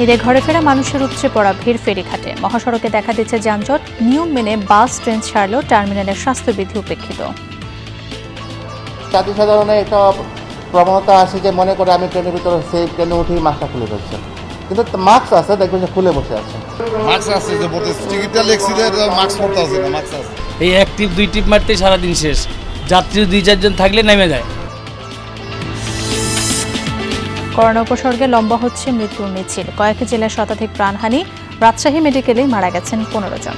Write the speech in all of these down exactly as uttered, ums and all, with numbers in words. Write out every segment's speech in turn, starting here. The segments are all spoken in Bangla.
ঈদে ঘরে ফেরা মানুষের উপচে পড়া ভিড় ফেরিঘাটে। মহাসড়কে দেখা দিচ্ছে যানজট। নিয়ম মেনে বাস ট্রেন ছাড়লেও টার্মিনালের স্বাস্থ্যবিধি উপেক্ষিত। জাতি সাধারণে একটা প্রবণতা আছে যে মনে করে আমি ট্রেনের ভিতরে সেই ট্রেনে উঠেই মাস্কটা খুলে ফেলছে, কিন্তু মাস্ক আছে দেখবেন যে খুলে বসে আছে। মাস্ক আছে যে বলতে টিকিটটা লেখছি যে মাস্ক পরতে আছে না, মাস্ক আছে। এই এক টিপ দুই টিপ মারতে সারাদিন শেষ। যাত্রী দুই চারজন থাকলে নেমে যায়। করোনা উপসর্গে লম্বা হচ্ছে মৃত্যুর মিছিল। কয়েক জেলায় শতাধিক প্রাণহানি। রাজশাহী মেডিকেলে মারা গেছেন পনেরো জন।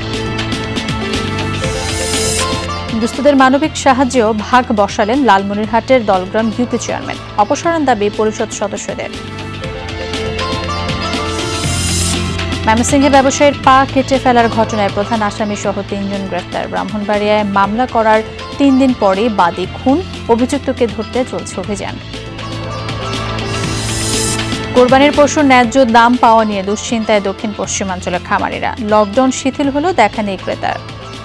দুস্থদের মানবিক সাহায্যেও ভাগ বসালেন লালমনিরহাটের দলগ্রাম ইউপি চেয়ারম্যান। অপসারণ দাবি পরিষদ সদস্যদের। ময়মনসিংহে ব্যবসায়ীর পা কেটে ফেলার ঘটনায় প্রধান আসামি সহ তিনজন গ্রেফতার। ব্রাহ্মণবাড়িয়ায় মামলা করার তিন দিন পরে বাদী খুন, অভিযুক্তকে ধরতে চলছে অভিযান। কোরবানির পশুর ন্যায্য দাম পাওয়া নিয়ে দুশ্চিন্তায় দক্ষিণ পশ্চিমাঞ্চলের খামারিরা। লকডাউন শিথিল হলেও দেখা নেই ক্রেতার।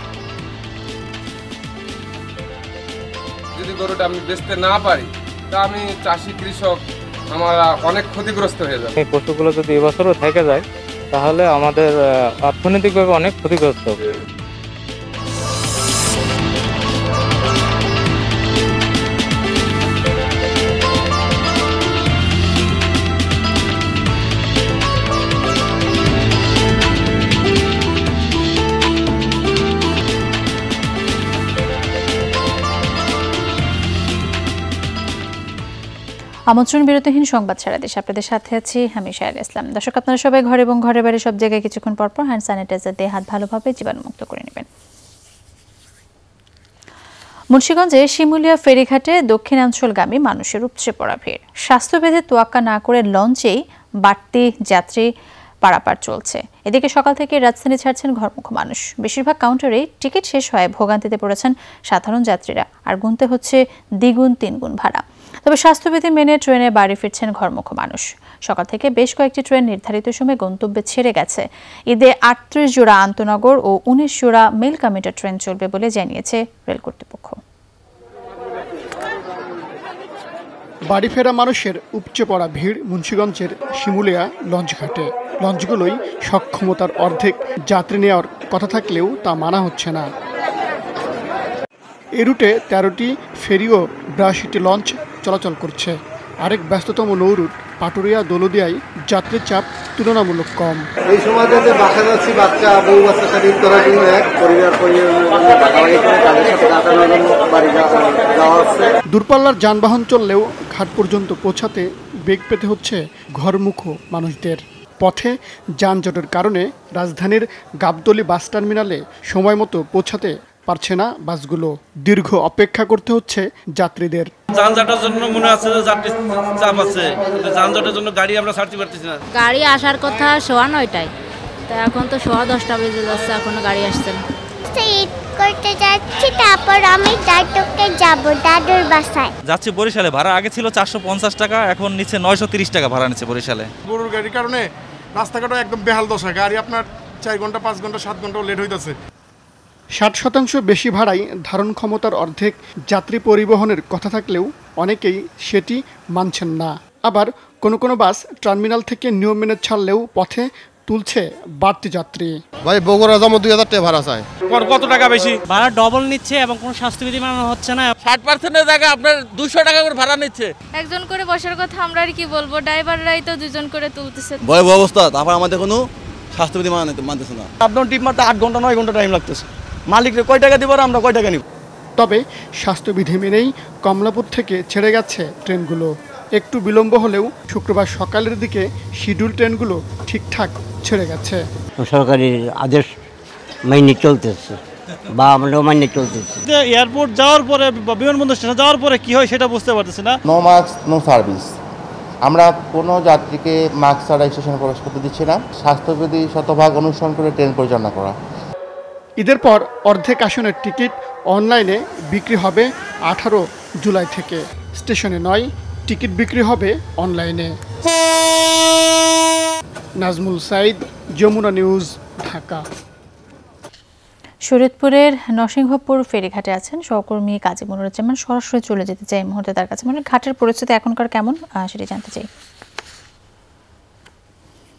যদি গরুটা আমি বেচতে না পারি তা আমি চাষি কৃষক আমরা অনেক ক্ষতিগ্রস্ত হয়ে যাবে। এই পশুগুলো যদি এবছরও থেকে যায় তাহলে আমাদের অর্থনৈতিকভাবে অনেক ক্ষতিগ্রস্ত হবে। আমন্ত্রণ বিরতিহীন সংবাদ সারা দেশ, আপনাদের সাথে আছি আমি শায়লা ইসলাম। দর্শক, আপনারা সবাই ঘরে এবং ঘরে বাইরে সব জায়গায় কিছুক্ষণ পরপর হ্যান্ড স্যানিটাইজার দিয়ে হাত ভালোভাবে জীবাণুমুক্ত করে নেবেন। মুন্সিগঞ্জে শিমুলিয়া ফেরিঘাটে দক্ষিণাঞ্চলগামী মানুষের উপচে পড়া ভিড়। স্বাস্থ্যবিধি তোয়াক্কা না করে লঞ্চেই বাড়তি যাত্রী পারাপার চলছে। এদিকে সকাল থেকে রাজধানী ছাড়ছেন ঘরমুখ মানুষ। বেশিরভাগ কাউন্টারেই টিকিট শেষ হয়ে ভোগান্তিতে পড়েছেন সাধারণ যাত্রীরা, আর গুনতে হচ্ছে দ্বিগুণ তিনগুণ ভাড়া। তবে স্বাস্থ্যবিধি মেনে ট্রেনে বাড়ি ফিরছেন ঘরমুখ মানুষ। সকাল থেকে বেশ কয়েকটি ট্রেন নির্ধারিত সময়ে গন্তব্যে ছেড়ে গেছে। ঈদে আটত্রিশ জোড়া আন্তনগর ও উনিশ জোড়া মেল কমিউটার ট্রেন চলবে বলে জানিয়েছে রেল কর্তৃপক্ষ। বাড়ি ফেরা মানুষের উপচে পড়া ভিড় মুন্সিগঞ্জের শিমুলিয়া লঞ্চঘাটে। লঞ্চগুলোই সক্ষমতার অর্ধেক যাত্রী নেওয়ার কথা থাকলেও তা মানা হচ্ছে না। এ রুটে তেরোটি ফেরি ও বিরাশিটি লঞ্চ চলাচল করছে। আরেক ব্যস্ততম নৌরুট পাটুরিয়া দৌলদিয়ায় যাত্রীর চাপ তুলনামূলক কম। এই সময় যে বাসা যাচ্ছি, বাচ্চা বউ বাচ্চা সাথে করার জন্য এক পরিবার দূরপাল্লার যানবাহন চললেও ঘাট পর্যন্ত পৌঁছাতে বেগ পেতে হচ্ছে ঘরমুখ মানুষদের। পথে যানজটের কারণে রাজধানীর গাবতলী বাস টার্মিনালে সময় মতো পৌঁছাতে পারছে না বাসগুলো। দীর্ঘ অপেক্ষা করতে হচ্ছে যাত্রীদের। যানজটের জন্য মনে আছে যে যাত্রী চাপ আছে, যানজটের জন্য গাড়ি আমরা ছাড়তে পারতেছি না। গাড়ি আসার কথা সোয়া নয়টায়, তা এখন তো সোয়া দশটা বেজে যাচ্ছে, এখনো গাড়ি আসছে না। ঈদ করতে যাচ্ছি, তারপর আমি দাদুকে যাব দাদুর বাসায় যাচ্ছি বরিশালে। ভাড়া আগে ছিল চারশো পঞ্চাশ টাকা, এখন নিচ্ছে নয়শো তিরিশ টাকা ভাড়া নিচ্ছে বরিশালে। গরুর গাড়ির কারণে রাস্তাঘাটও একদম বেহাল দশা। গাড়ি আপনার চার ঘন্টা পাঁচ ঘন্টা সাত ঘন্টাও লেট হইতেছে। ষাট শতাংশ বেশি ভাড়ায় ধারণ ক্ষমতার অর্ধেক যাত্রী পরিবহনের কথা থাকলেও অনেকেই সেটি মানছেন না। আবার কোনো কোনো বাস টার্মিনাল থেকে নিয়ম মেনে ছাড়লেও পথে তুলছে বাড়তি যাত্রী। ভাই বগুড়া যাবো দুই হাজার টাকা ভাড়া চাই। কত টাকা বেশি ভাড়া ডবল নিচ্ছে এবং কোনো স্বাস্থ্যবিধি মানা হচ্ছে না। ষাট পার্সেন্টের জায়গায় আপনার দুশো টাকা করে ভাড়া নিচ্ছে। একজন করে বসার কথা আমরা আর কি বলবো, ড্রাইভাররাই তো দুজন করে তুলতেছে। ভয়াবহ অবস্থা। তারপর আমাদের কোনো স্বাস্থ্যবিধি মানতেছে না। আপনার টিপ মারতে আট ঘন্টা নয় ঘন্টা টাইম লাগতেছে। মালিকরে কয় টাকা দিব আর আমরা কয় টাকা নিব? তবে স্বাস্থ্যবিধি মেনেই কমলাপুর থেকে ছেড়ে গেছে ট্রেনগুলো। একটু বিলম্ব হলেও শুক্রবার সকালের দিকে শিডিউল ট্রেনগুলো ঠিকঠাক ছেড়ে গেছে। সরকারি আদেশ মাইনে চলতেছে বা আমরাও মাইনে চলতেছে। এয়ারপোর্ট যাওয়ার পরে বা বিমানবন্দর স্টেশন যাওয়ার পরে কি হয় সেটা বুঝতে পারতেছি না। No mask no service. আমরা কোনো যাত্রীকে মাস্ক ছাড়া স্টেশনে প্রবেশ করতে দিচ্ছি না। স্বাস্থ্যবিধি শতভাগ অনুসরণ করে ট্রেন পরিচালনা করা। ঈদের পর অর্ধেক আসনের টিকিট অনলাইনে বিক্রি হবে আঠারো জুলাই থেকে। স্টেশনে নয়, টিকিট বিক্রি হবে অনলাইনে। নাজমুল সাইদ, যমুনা নিউজ, ঢাকা। শরীয়তপুরের নরসিংহপুর ফেরিঘাটে আছেন সহকর্মী কাজী মনিরুজ্জামান। সরাসরি চলে যেতে চাই এই মুহূর্তে তার কাছে। মানে ঘাটের পরিস্থিতি এখনকার কেমন সেটি জানতে চাই।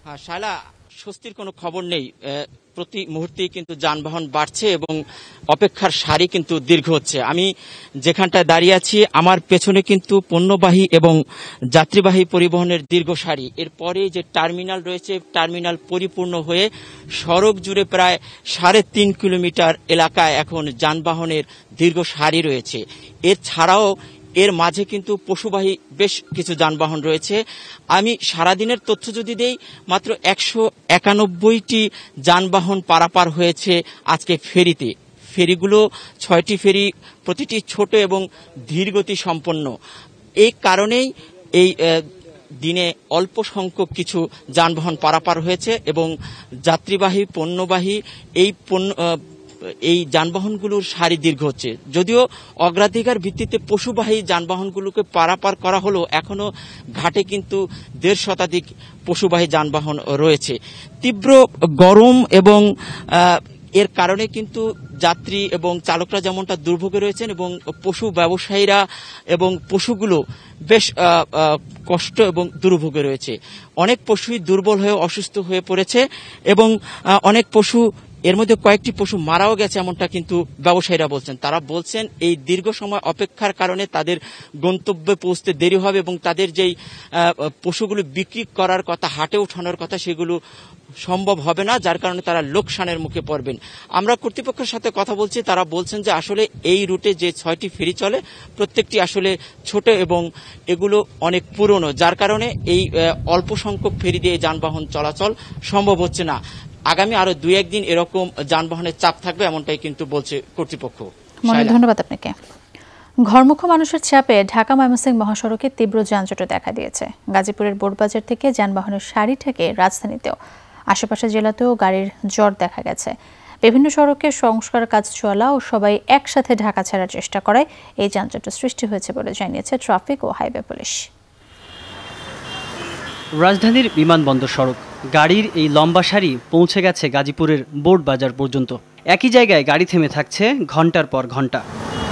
শায়লা, স্বস্তির কোনো খবর নেই। প্রতি মুহূর্তেই কিন্তু যানবাহন বাড়ছে এবং অপেক্ষার সারি কিন্তু দীর্ঘ হচ্ছে। আমি যেখানটায় দাঁড়িয়ে আছি আমার পেছনে কিন্তু পণ্যবাহী এবং যাত্রীবাহী পরিবহনের দীর্ঘ সারি। এরপরে যে টার্মিনাল রয়েছে, টার্মিনাল পরিপূর্ণ হয়ে সড়ক জুড়ে প্রায় সাড়ে তিন কিলোমিটার এলাকায় এখন যানবাহনের দীর্ঘ সারি রয়েছে। এছাড়াও এর মাঝে কিন্তু পশুবাহী বেশ কিছু যানবাহন রয়েছে। আমি সারাদিনের তথ্য যদি দেই, মাত্র একশো একানব্বইটি যানবাহন পারাপার হয়েছে আজকে ফেরিতে। ফেরিগুলো ছয়টি ফেরি, প্রতিটি ছোট এবং ধীরগতি সম্পন্ন। এই কারণেই এই দিনে অল্প সংখ্যক কিছু যানবাহন পারাপার হয়েছে এবং যাত্রীবাহী পণ্যবাহী এই পণ্য এই যানবাহনগুলোর সারি দীর্ঘ হচ্ছে। যদিও অগ্রাধিকার ভিত্তিতে পশুবাহী যানবাহনগুলোকে পারাপার করা হলো, এখনো ঘাটে কিন্তু দেড় শতাধিক পশুবাহী যানবাহন রয়েছে। তীব্র গরম এবং এর কারণে কিন্তু যাত্রী এবং চালকরা যেমনটা দুর্ভোগে রয়েছেন এবং পশু ব্যবসায়ীরা এবং পশুগুলো বেশ কষ্ট এবং দুর্ভোগে রয়েছে। অনেক পশুই দুর্বল হয়ে অসুস্থ হয়ে পড়েছে এবং অনেক পশু, এর মধ্যে কয়েকটি পশু মারাও গেছে এমনটা কিন্তু ব্যবসায়ীরা বলছেন। তারা বলছেন এই দীর্ঘ সময় অপেক্ষার কারণে তাদের গন্তব্যে পৌঁছতে দেরি হবে এবং তাদের যেই পশুগুলো বিক্রি করার কথা, হাটে ওঠানোর কথা, সেগুলো সম্ভব হবে না, যার কারণে তারা লোকসানের মুখে পড়বেন। আমরা কর্তৃপক্ষের সাথে কথা বলছি, তারা বলছেন যে আসলে এই রুটে যে ছয়টি ফেরি চলে প্রত্যেকটি আসলে ছোট এবং এগুলো অনেক পুরনো, যার কারণে এই অল্প সংখ্যক ফেরি দিয়ে যানবাহন চলাচল সম্ভব হচ্ছে না। আগামী আরো দুই একদিন এরকম যানবাহনের চাপ থাকবে এমনটাই কিন্তু বলছে কর্তৃপক্ষ। ধন্যবাদ আপনাকে। ঘরমুখো মানুষের চাপে ঢাকা ময়মনসিংহ মহাসড়কে তীব্র যানজট দেখা দিয়েছে। গাজীপুরের বোরবাজার থেকে যানবাহনের সারি থেকে রাজধানীতেও, আশেপাশের জেলাতেও গাড়ির জট দেখা গেছে। বিভিন্ন সড়কে সংস্কার কাজ চলা ও সবাই একসাথে ঢাকা ছাড়ার চেষ্টা করায় এই যানজটের সৃষ্টি হয়েছে বলে জানিয়েছে ট্রাফিক ও হাইওয়ে পুলিশ। রাজধানীর বিমানবন্দর সড়ক, গাড়ির এই লম্বা সারি পৌঁছে গেছে গাজীপুরের বোর্ড বাজার পর্যন্ত। একই জায়গায় গাড়ি থেমে থাকছে ঘন্টার পর ঘন্টা।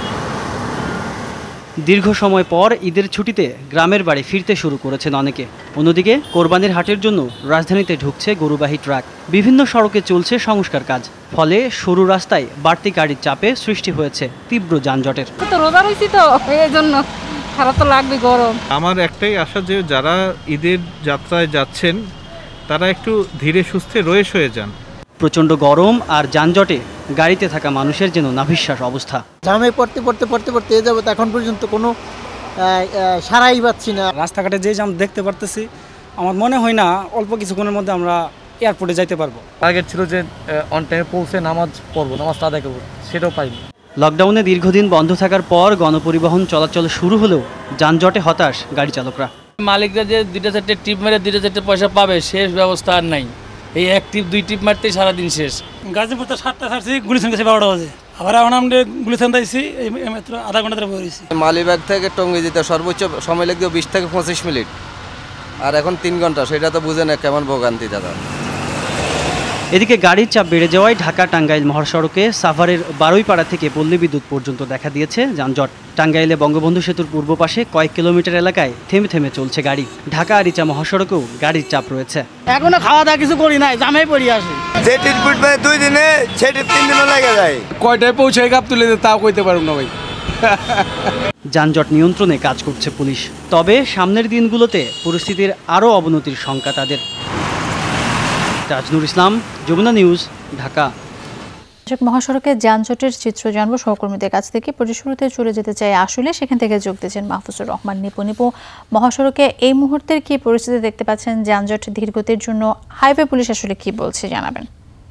দীর্ঘ সময় পর ঈদের ছুটিতে গ্রামের বাড়ি ফিরতে শুরু করেছেন অনেকে। অন্যদিকে কোরবানির হাটের জন্য রাজধানীতে ঢুকছে গরুবাহী ট্রাক। বিভিন্ন সড়কে চলছে সংস্কার কাজ, ফলে সরু রাস্তায় বাড়তি গাড়ির চাপে সৃষ্টি হয়েছে তীব্র যানজটের। রোজা রয়েছি তো এই জন্য খারাপ তো লাগবে, গরম। আমার একটাই আশা যে যারা ঈদের যাত্রায় যাচ্ছেন তারা একটু ধীরে সুস্থে রয়ে সয়ে যান। প্রচণ্ড গরম আর যানজটে গাড়িতে থাকা মানুষের যেন নাভিশ্বাস অবস্থা। জামে পড়তে পড়তে পড়তে পড়তে এ যাবত এখন পর্যন্ত কোনো সারাই পাচ্ছি না। রাস্তাঘাটে যে জাম দেখতে পারতেছি, আমার মনে হয় না অল্প কিছুক্ষণের মধ্যে আমরা এয়ারপোর্টে যাইতে পারবো। টার্গেট ছিল যে অন টাইমে পৌঁছে নামাজ পড়বো, নামাজটা আদায় করবো, সেটাও পাইনি। লকডাউনে দীর্ঘদিন বন্ধ থাকার পর গণপরিবহন চলাচল শুরু হলেও যানজটে হতাশ গাড়ি চালকরা। মালিকরা যে দুইটা চারটে টিপ মেরে দুইটা চারটে পয়সা পাবে, শেষ ব্যবস্থা আর নাই। এই এক টিপ দুই টিপ মারতেই সারাদিন শেষ। গাজীপুর তো সাতটা ছাড়ছি, গুলিস্তান গেছে বারোটা বাজে, আবার এখন আমরা গুলিস্তান যাইছি মাত্র আধা ঘন্টা ধরে বসেছি। মালিবাগ থেকে টঙ্গী যেতে সর্বোচ্চ সময় লাগবে বিশ থেকে পঁচিশ মিনিট, আর এখন তিন ঘন্টা, সেটা তো বুঝে না কেমন ভোগান্তি দাদা। এদিকে গাড়ির চাপ বেড়ে যাওয়ায় ঢাকা টাঙ্গাইল মহাসড়কে সাভারের বারুইপাড়া থেকে পল্লী বিদ্যুৎ পর্যন্ত দেখা দিয়েছে যানজট। টাঙ্গাইলে বঙ্গবন্ধু সেতুর পূর্ব পাশে কয়েক কিলোমিটার এলাকায় থেমে থেমে চলছে গাড়ি। ঢাকা আরিচা মহাসড়কেও গাড়ির চাপ রয়েছে। এখনো খাওয়া দাওয়া কিছু করি নাই, জামে পড়ি আসি। যে ট্রিটমেন্ট মানে দুই দিনে, সেই ট্রিপ তিন দিনও লেগে যায়। কয়টায় পৌঁছায় গাপ তুলে তাও কইতে পারব না ভাই। যানজট নিয়ন্ত্রণে কাজ করছে পুলিশ, তবে সামনের দিনগুলোতে পরিস্থিতির আরও অবনতির শঙ্কা তাদের। তাজনুর ইসলাম, যমুনা নিউজ, ঢাকা। মহাসড়কে যানজটের চিত্র জানবো সহকর্মীদের কাছ থেকে। শুরুতে চলে যেতে চাই আসলে, সেখান থেকে যোগ দিয়েছেন মাহফুজুর রহমান নিপু। নিপু, মহাসড়কে এই মুহূর্তের কি পরিস্থিতি দেখতে পাচ্ছেন? যানজট ধীরগতির জন্য হাইওয়ে পুলিশ আসলে কি বলছে জানাবেন।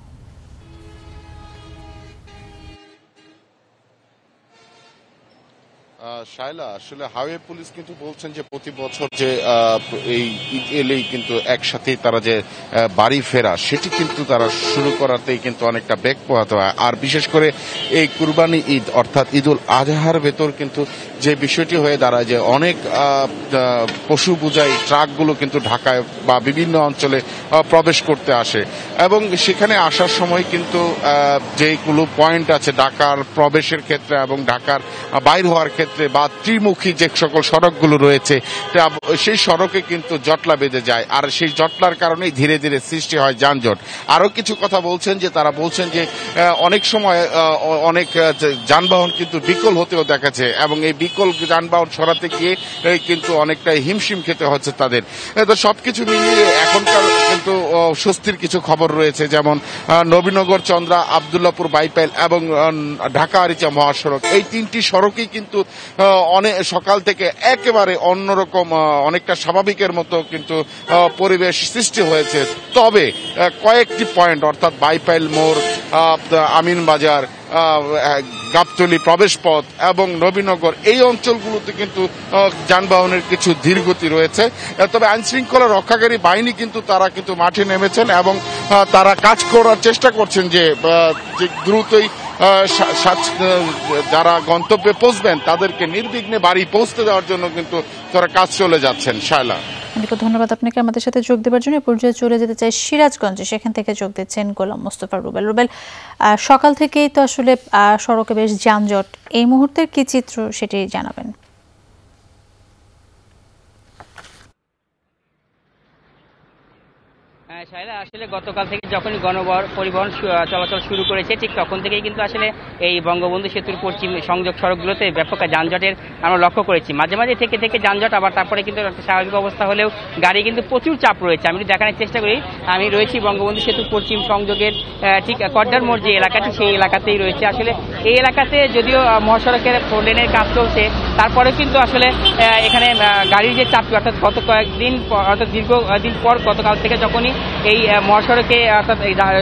শায়লা, আসলে হাইওয়ে পুলিশ কিন্তু বলছেন যে প্রতি বছর যে এই ঈদ এলেই কিন্তু একসাথে তারা যে বাড়ি ফেরা, সেটি কিন্তু তারা শুরু করাতেই কিন্তু অনেকটা বেগ পোহাতে হয়। আর বিশেষ করে এই কুরবানি ঈদ অর্থাৎ ঈদুল আজহার ভেতর কিন্তু যে বিষয়টি হয়ে দাঁড়ায় যে অনেক পশু বোঝাই ট্রাকগুলো কিন্তু ঢাকায় বা বিভিন্ন অঞ্চলে প্রবেশ করতে আসে এবং সেখানে আসার সময় কিন্তু যেগুলো পয়েন্ট আছে ঢাকার প্রবেশের ক্ষেত্রে এবং ঢাকার বাইর হওয়ার ক্ষেত্রে ক্ষেত্রে বা ত্রিমুখী যে সকল সড়কগুলো রয়েছে সেই সড়কে কিন্তু জটলা বেঁধে যায়, আর সেই জটলার কারণেই ধীরে ধীরে সৃষ্টি হয় যানজট। আরো কিছু কথা বলছেন যে তারা বলছেন যে অনেক সময় অনেক যানবাহন কিন্তু বিকল হতেও দেখাচ্ছে এবং এই বিকল যানবাহন সরাতে গিয়ে কিন্তু অনেকটাই হিমশিম খেতে হচ্ছে তাদের। তো সবকিছু মিলিয়ে এখনকার কিন্তু স্বস্তির কিছু খবর রয়েছে, যেমন নবীনগর চন্দ্রা, আবদুল্লাপুর বাইপাইল এবং ঢাকা আরিচা মহাসড়ক, এই তিনটি সড়কই কিন্তু অনেক সকাল থেকে একেবারে অন্যরকম অনেকটা স্বাভাবিকের মতো কিন্তু পরিবেশ সৃষ্টি হয়েছে। তবে কয়েকটি পয়েন্ট অর্থাৎ বাইপাইল মোড়, আমিন বাজার, গাবতলী প্রবেশ পথ এবং নবীনগর এই অঞ্চলগুলোতে কিন্তু যানবাহনের কিছু ধীরগতি রয়েছে। তবে আইন শৃঙ্খলা রক্ষাকারী বাহিনী কিন্তু তারা কিন্তু মাঠে নেমেছেন এবং তারা কাজ করার চেষ্টা করছেন যে দ্রুতই যারা গন্তব্যে পৌঁছবেন তাদেরকে নির্বিঘ্নে বাড়ি পৌঁছতে দেওয়ার জন্য কিন্তু তারা কাজ চলে যাচ্ছেন। শায়লা, ধন্যবাদ আপনাকে আমাদের সাথে যোগ দেওয়ার জন্য। পর্যায়ে চলে যেতে চাই সিরাজগঞ্জে, সেখান থেকে যোগ দিচ্ছেন গোলাম মোস্তফা রুবেল। রুবেল, সকাল থেকেই তো আসলে সড়কে বেশ যানজট, এই মুহূর্তের কি চিত্র সেটি জানাবেন। শায়লা, আসলে গতকাল থেকে যখনই গণপরিবহন চলাচল শুরু করেছে ঠিক তখন থেকেই কিন্তু আসলে এই বঙ্গবন্ধু সেতুর পশ্চিম সংযোগ সড়কগুলোতে ব্যাপক যানজটের আমরা লক্ষ্য করেছি। মাঝে মাঝে থেকে থেকে যানজট, আবার তারপরে কিন্তু একটা স্বাভাবিক অবস্থা হলেও গাড়ি কিন্তু প্রচুর চাপ রয়েছে। আমি দেখানোর চেষ্টা করি, আমি রয়েছি বঙ্গবন্ধু সেতুর পশ্চিম সংযোগের ঠিক কড্ডার মোড় যে এলাকাটি, সেই এলাকাতেই রয়েছে। আসলে এই এলাকাতে যদিও মহাসড়কের ফোর লেনের কাজ চলছে, তারপরে কিন্তু আসলে এখানে গাড়ির যে চাপ, অর্থাৎ গত কয়েকদিন অর্থাৎ দীর্ঘদিন পর গতকাল থেকে যখনই এই মহাসড়কে অর্থাৎ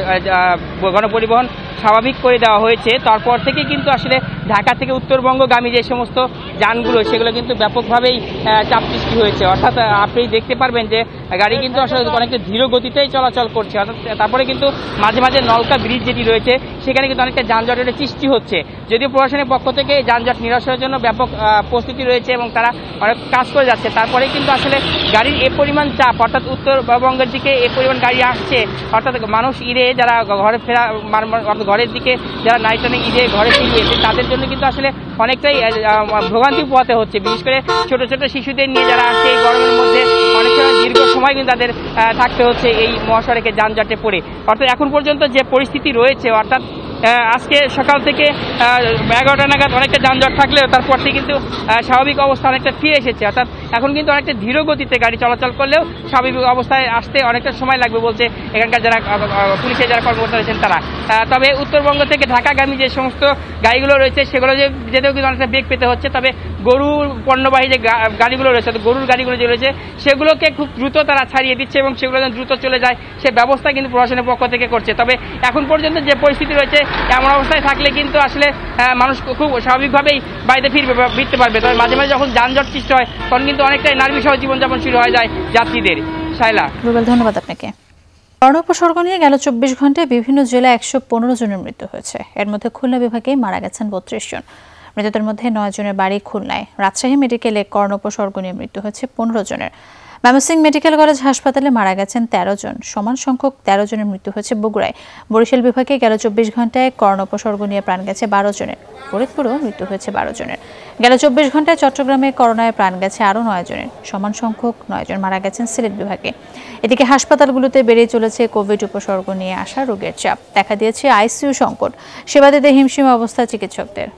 গণপরিবহন স্বাভাবিক করে দেওয়া হয়েছে, তারপর থেকে কিন্তু আসলে ঢাকা থেকে উত্তরবঙ্গগামী যে সমস্ত যানগুলো সেগুলো কিন্তু ব্যাপকভাবেই চাপ সৃষ্টি হয়েছে। অর্থাৎ আপনি দেখতে পারবেন যে গাড়ি কিন্তু আসলে অনেকটা ধীর গতিতেই চলাচল করছে। অর্থাৎ তারপরে কিন্তু মাঝে মাঝে নলকা ব্রিজ যেটি রয়েছে সেখানে কিন্তু অনেকটা যানজটের সৃষ্টি হচ্ছে। যদিও প্রশাসনের পক্ষ থেকে যানজট নিরসনের জন্য ব্যাপক প্রস্তুতি রয়েছে এবং তারা অনেক কাজ করে যাচ্ছে, তারপরে কিন্তু আসলে গাড়ির এ পরিমাণ চাপ, অর্থাৎ উত্তরবঙ্গের দিকে এ পরিমাণ গাড়ি আসছে, অর্থাৎ মানুষ ঈদে যারা ঘরে ফেরা ঘরের দিকে যারা নাইটানে ঈদে ঘরে ফিরিয়েছে তাদের জন্য কিন্তু আসলে অনেকটাই ভোগান্তি পোহাতে হচ্ছে। বিশেষ করে ছোট ছোট শিশুদের নিয়ে যারা আসছে এই গরমের মধ্যে অনেকটা দীর্ঘ সময় কিন্তু তাদের থাকতে হচ্ছে এই মহাসড়কে যানজটে পড়ে। অর্থাৎ এখন পর্যন্ত যে পরিস্থিতি রয়েছে, অর্থাৎ আজকে সকাল থেকে এগারোটা নাগাদ অনেকটা যানজট থাকলেও তারপর থেকে কিন্তু স্বাভাবিক অবস্থা অনেকটা ফিরে এসেছে। অর্থাৎ এখন কিন্তু অনেকটা ধীর গতিতে গাড়ি চলাচল করলেও স্বাভাবিক অবস্থায় আসতে অনেকটা সময় লাগবে বলছে এখানকার যারা পুলিশের যারা কর্মকর্তা রয়েছেন তারা। তবে উত্তরবঙ্গ থেকে ঢাকাগামী যে সমস্ত গাড়িগুলো রয়েছে সেগুলো যে যেতেও কিন্তু অনেকটা বেগ পেতে হচ্ছে। তবে গরুর পণ্যবাহী যে গাড়িগুলো রয়েছে, গরুর গাড়িগুলো যে রয়েছে সেগুলোকে খুব দ্রুত তারা ছাড়িয়ে দিচ্ছে এবং সেগুলো যেন দ্রুত চলে যায় সে ব্যবস্থা কিন্তু প্রশাসনের পক্ষ থেকে করছে। তবে এখন পর্যন্ত যে পরিস্থিতি রয়েছে এমন অবস্থায় থাকলে কিন্তু আসলে মানুষ খুব স্বাভাবিকভাবেই বাড়িতে ফিরবে ফিরতে পারবে। তবে মাঝে মাঝে যখন যানজট সৃষ্টি হয় তখন কিন্তু অনেকটাই নার্ভি সহ জীবনযাপন শুরু হয়ে যায় যাত্রীদের। শায়লা, ধন্যবাদ আপনাকে। করোনা উপসর্গ নিয়ে গেল চব্বিশ ঘন্টায় বিভিন্ন জেলায় একশো পনেরো জনের মৃত্যু হয়েছে। এর মধ্যে খুলনা বিভাগে মারা গেছেন বত্রিশ জন। মৃতদের মধ্যে নয় জনের বাড়ি খুলনায়। রাজশাহী মেডিকেলে করোনা উপসর্গ নিয়ে মৃত্যু হয়েছে পনেরো জনের। ময়মনসিংহ মেডিকেল কলেজ হাসপাতালে মারা গেছেন তেরো জন। সমান সংখ্যক তেরো জনের মৃত্যু হয়েছে বগুড়ায়। বরিশাল বিভাগে গেল চব্বিশ ঘন্টায় করোনা উপসর্গ নিয়ে প্রাণ গেছে বারো জনের। ফরিদপুরেও মৃত্যু হয়েছে বারো জনের। গেল চব্বিশ ঘন্টায় চট্টগ্রামে করোনায় প্রাণ গেছে আরও নয় জনের। সমান সংখ্যক নয় জন মারা গেছেন সিলেট বিভাগে। এদিকে হাসপাতালগুলোতে বেড়ে চলেছে কোভিড উপসর্গ নিয়ে আসা রোগের চাপ। দেখা দিয়েছে আইসিইউ সংকট। সেবা দিতে হিমশিম অবস্থা চিকিৎসকদের।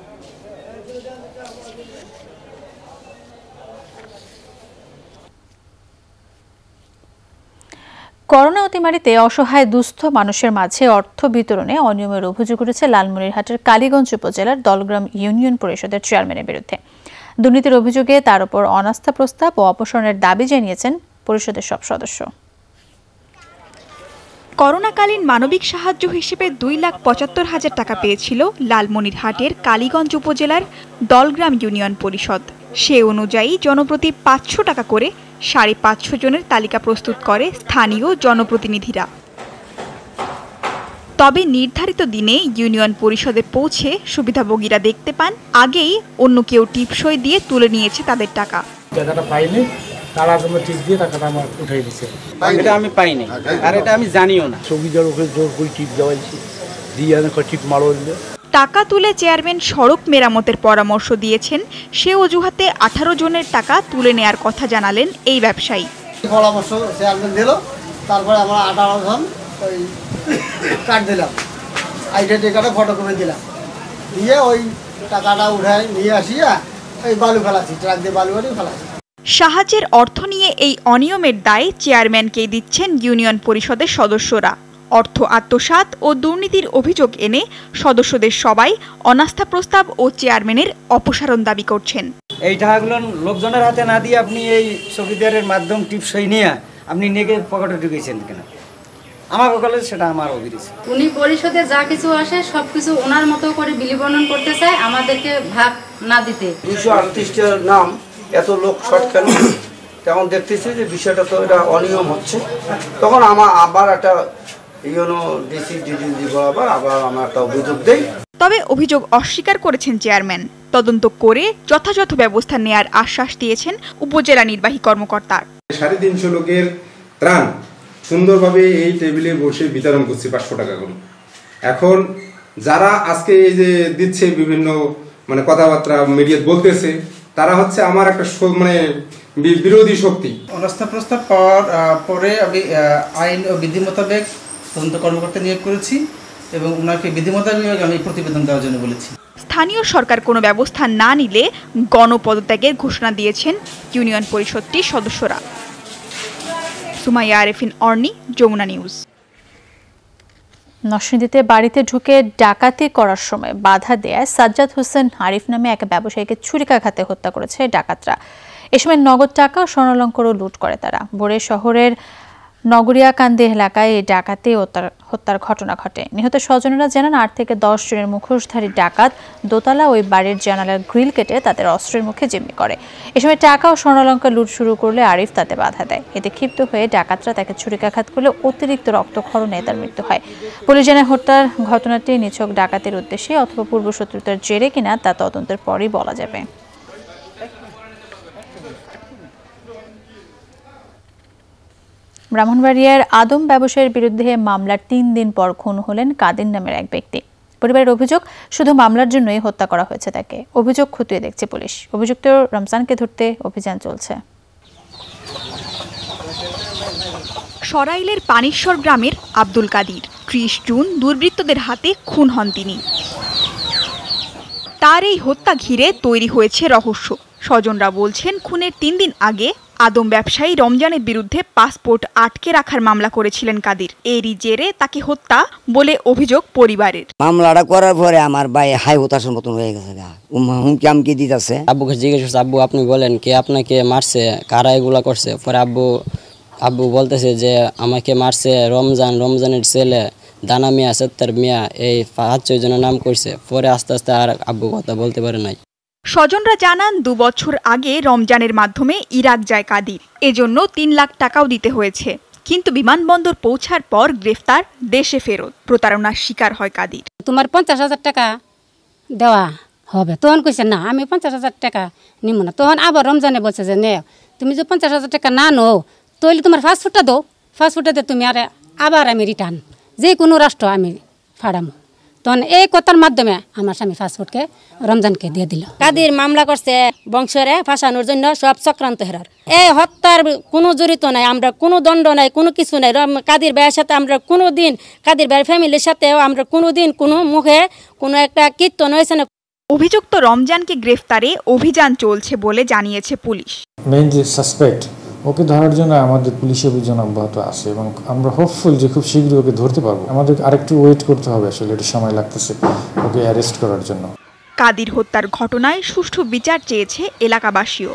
করোনা অতিমারিতে অসহায় দুস্থ মানুষের মাঝে অর্থ বিতরণে অনিয়মের অভিযোগ উঠেছে লালমনিরহাটের কালীগঞ্জ উপজেলার দলগ্রাম ইউনিয়ন পরিষদের চেয়ারম্যানের বিরুদ্ধে। দুর্নীতির অভিযোগে তার উপর অনাস্থা প্রস্তাব ও অপসারণের দাবি জানিয়েছেন পরিষদের সব সদস্য। করোনাকালীন মানবিক সাহায্য হিসেবে দুই লাখ পঁচাত্তর হাজার টাকা পেয়েছিল লালমনিরহাটের কালীগঞ্জ উপজেলার দলগ্রাম ইউনিয়ন পরিষদ। সে অনুযায়ী জনপ্রতি পাঁচশো টাকা করে সাড়ে পাঁচশো জনের তালিকা প্রস্তুত করে স্থানীয় জনপ্রতিনিধিরা। তবে নির্ধারিত দিনে ইউনিয়ন পরিষদে পৌঁছে সুবিধাভোগীরা দেখতে পান আগেই অন্য কেউ টিপসই দিয়ে তুলে নিয়েছে তাদের টাকা। টাকাটা পাইনি, তারা তোমার টিপ দিয়ে টাকাটা আমার উঠাই দিচ্ছে। এটা আমি পাইনি আর এটা আমি জানিও না। চৌকিদার ওকে জোর করে টিপ দেওয়াইছি, দিয়ে টিপ মারো দিলে টাকা তুলে চেয়ারম্যান সড়ক মেরামতের পরামর্শ দিয়েছেন, সে অজুহাতে আঠারো জনের টাকা তুলে নেয়ার কথা জানালেন এই ব্যবসায়ী। পরামর্শ চেয়ারম্যান দিল, তারপরে আমরা আঠারো জন ওই কার্ড দিলাম, আইডেন্টি কার্ডে ফটোকপি দিলাম, দিয়ে ওই টাকাটা উঠায় নিয়ে আসিয়া এই বালু ফেলাচ্ছি, ট্রাক দিয়ে বালু বালু ফেলাচ্ছি। সাহায্যের অর্থ নিয়ে এই অনিয়মের দায় চেয়ারম্যানকেই দিচ্ছেন ইউনিয়ন পরিষদের সদস্যরা। অর্থ আত্মসাৎ ও দুর্নীতির অভিযোগ এনে সদস্যদের সবাই অনাস্থা প্রস্তাব ও চেয়ারম্যানের অপসারণ দাবি করছেন। এই টাকাগুলো লোকজনের হাতে না দিয়ে আপনি এই চৌকিদারের মাধ্যম টিপসই নিয়ে আপনি নেগে পকেটে ঢুকেছেন কেন? আমার বলে সেটা আমার অভিযোগ। উনি পরিষদে যা কিছু আসে সবকিছু ওনার মতো করে বিলিবর্ণন করতে চায়, আমাদেরকে ভাগ না দিতে। দুইশো আটত্রিশটার নাম এত লোক শর্ট কেন? তখন দেখতেছি যে বিষয়টা তো এটা অনিয়ম হচ্ছে, তখন আমার আবার একটা ইউনো ডিসি ডিডি বরাবর আবার আমার একটা অভিযোগ দেই। তবে অভিযোগ অস্বীকার করেছেন চেয়ারম্যান। তদন্ত করে যথাযথ ব্যবস্থা নেয়ার আশ্বাস দিয়েছেন উপজেলা নির্বাহী কর্মকর্তা। সাড়ে তিনশো লোকের ত্রাণ সুন্দরভাবে এই টেবিলে বসে বিতরণ করছি পাঁচশো টাকা করে। এখন যারা আজকে এই যে দিচ্ছে বিভিন্ন মানে কথাবার্তা মিডিয়া বলতেছে, তারা হচ্ছে আমার একটা মানে বিরোধী শক্তি। অনাস্থা প্রস্তাব পাওয়ার পরে আমি আইন ও বিধি মোতাবেক তদন্ত কর্মকর্তা নিয়োগ করেছি এবং ওনাকে বিধি মোতাবেক আমি প্রতিবেদন দেওয়ার জন্য বলেছি। স্থানীয় সরকার কোনো ব্যবস্থা না নিলে গণপদত্যাগের ঘোষণা দিয়েছেন ইউনিয়ন পরিষদটির সদস্যরা। সুমাইয়া আরেফিন, অর্নি, যমুনা নিউজ। নরসিংদীতে বাড়িতে ঢুকে ডাকাতি করার সময় বাধা দেয় সাজ্জাদ হোসেন আরিফ নামে এক ব্যবসায়ীকে ছুরিকাঘাতে হত্যা করেছে ডাকাতরা। এ সময় নগদ টাকা ও স্বর্ণালঙ্কারও লুট করে তারা। ভোরে শহরের নগরিয়াকান্দি এলাকায় এই ডাকাতি ও হত্যার ঘটনা ঘটে। নিহত স্বজনেরা জানান আট থেকে দশ জনের মুখোশধারী ডাকাত দোতলা ওই বাড়ির জানালার গ্রিল কেটে তাদের অস্ত্রের মুখে জিম্মি করে। এ সময় টাকা ও স্বর্ণালঙ্কার লুট শুরু করলে আরিফ তাতে বাধা দেয়। এতে ক্ষিপ্ত হয়ে ডাকাতরা তাকে ছুরিকাঘাত করলে অতিরিক্ত রক্তক্ষরণে তার মৃত্যু হয়। পুলিশ জানায় হত্যার ঘটনাটি নিছক ডাকাতির উদ্দেশ্যে অথবা পূর্বশত্রুতার জেরে কিনা তা তদন্তের পরই বলা যাবে। ব্রাহ্মণবাড়িয়ার আদম ব্যবসায়ীর বিরুদ্ধে মামলার তিন দিন পর খুন হলেন কাদির নামের এক ব্যক্তি। পরিবারের অভিযোগ, শুধু মামলার জন্যই হত্যা করা হয়েছে তাকে। অভিযোগ খতিয়ে দেখছে পুলিশ। অভিযুক্ত রমজানকে ধরতে অভিযান চলছে। সরাইলের পানিশ্বর গ্রামের আব্দুল কাদির ত্রিশ জুন দুর্বৃত্তদের হাতে খুন হন তিনি। তার এই হত্যা ঘিরে তৈরি হয়েছে রহস্য। স্বজনরা বলছেন খুনের তিন দিন আগে আদম ব্যবসায়ী রমজানের বিরুদ্ধে পাসপোর্ট আটকে রাখার মামলা করেছিলেন কাদির। এরই জেরে তাকে হত্যা বলে অভিযোগ পরিবারের। মামলাটা করার পরে আমার ভাই হাই হতাশার মতন হয়ে গেছে, হুমকি আমকি দিতেছে। আব্বুকে জিজ্ঞেস করছে, আব্বু আপনি বলেন কে আপনাকে মারছে, কারা এগুলা করছে? পরে আব্বু আব্বু বলতেছে যে আমাকে মারছে রমজান, রমজানের ছেলে দানা মিয়া, সত্তর মিয়া, এই পাঁচ ছয় জনের নাম করছে। পরে আস্তে আস্তে আর আব্বু কথা বলতে পারে নাই। স্বজনরা জানান দু বছর আগে রমজানের মাধ্যমে ইরাক যায় কাদির। এজন্য তিন লাখ টাকাও দিতে হয়েছে, কিন্তু বিমানবন্দর পৌঁছার পর গ্রেফতার, দেশে ফেরত। প্রতারণার শিকার হয় কাদির। তোমার পঞ্চাশ হাজার টাকা দেওয়া হবে। তখন কইছে না আমি পঞ্চাশ হাজার টাকা নিব না। তখন আবার রমজানে বলছে যে নে তুমি যে পঞ্চাশ হাজার টাকা না নো, তাহলে তোমার ফাস্টফুডটা দো, ফাস্টফুডটা দিয়ে তুমি আরে আবার আমি রিটার্ন যে কোনো রাষ্ট্র আমি ফাড়ামো। তখন এই কথার মাধ্যমে আমার স্বামী ফাস্টফুডকে রমজানকে দিয়ে দিল। কাদির মামলা করছে বংশরে ফাঁসানোর জন্য, সব চক্রান্ত হেরার। এই হত্যার কোনো জড়িত নাই, আমরা কোনো দণ্ড নাই, কোনো কিছু নাই। কাদির ভাইয়ের সাথে আমরা কোনো দিন, কাদির ভাইয়ের ফ্যামিলির সাথেও আমরা কোনো দিন কোনো মুখে কোনো একটা কীর্তন হয়েছে না। অভিযুক্ত রমজানকে গ্রেফতারে অভিযান চলছে বলে জানিয়েছে পুলিশ। মেইন যে সাসপেক্ট, ওকে ধরার জন্য আমাদের পুলিশ অভিযান অব্যাহত আছে এবং আমরা হোপফুল যে খুব শীঘ্রই ওকে ধরতে পারবো। আমাদের আরেকটু ওয়েট করতে হবে, আসলে এটা সময় লাগতেছে ওকে অ্যারেস্ট করার জন্য। কাদির হত্যার ঘটনায় সুষ্ঠু বিচার চেয়েছে এলাকাবাসীও।